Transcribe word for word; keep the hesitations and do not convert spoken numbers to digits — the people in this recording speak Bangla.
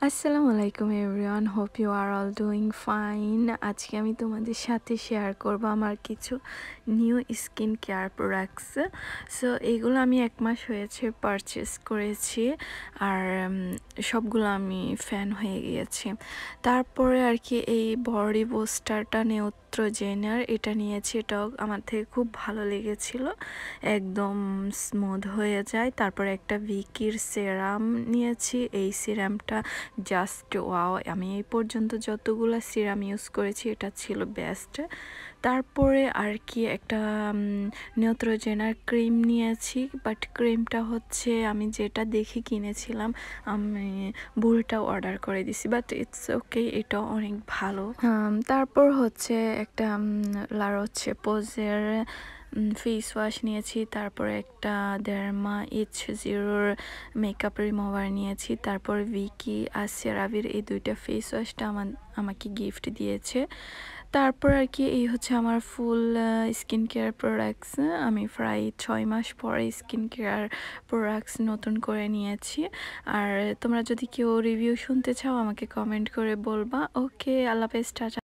আসসালামু আলাইকুম everyone, hope you are all doing fine. আজকে আমি তোমাদের সাথে শেয়ার করব আমার কিছু new skin care products. So এইগুলো আমি এক মাস হয়েছে পারচেস করেছি, আর সবগুলো আমি ফ্যান হয়ে গিয়েছি। তারপরে আর কি এই বডি বুস্টারটা নিউট্রোজেনার এটা নিয়েছি, এটাও আমার থেকে খুব ভালো লেগেছিল, একদম স্মুথ হয়ে যায়। তারপরে একটা ভিকির সেরাম নিয়েছি, এই সিরামটা জাস্ট ওয়াও, আমি এই পর্যন্ত যতগুলো সিরাম ইউজ করেছি এটা ছিল বেস্ট। তারপরে আর কি একটা নিউট্রোজেনার ক্রিম নিয়েছি, বাট ক্রিমটা হচ্ছে আমি যেটা দেখে কিনেছিলাম আমি ভুলটা অর্ডার করে দিছি, বাট ইটস ওকে, এটা অনেক ভালো। তারপর হচ্ছে একটা লার হচ্ছে পোজের ফেস ওয়াশ নিয়েছি, তারপরে একটা দেড়মা এইচ জিরোর মেকআপ রিমুভার নিয়েছি, তারপর ভিকি আর সেরাভির এই দুইটা ফেস ওয়াশটা আমার আমাকে গিফট দিয়েছে। তারপর আর কি এই হচ্ছে আমার ফুল স্কিন কেয়ার প্রোডাক্টস। আমি প্রায় ছয় মাস পরে স্কিন কেয়ার প্রোডাক্টস নতুন করে নিয়েছি। আর তোমরা যদি কেউ রিভিউ শুনতে চাও আমাকে কমেন্ট করে বলবা। ওকে, আল্লাহ হাফেজ, টাটা।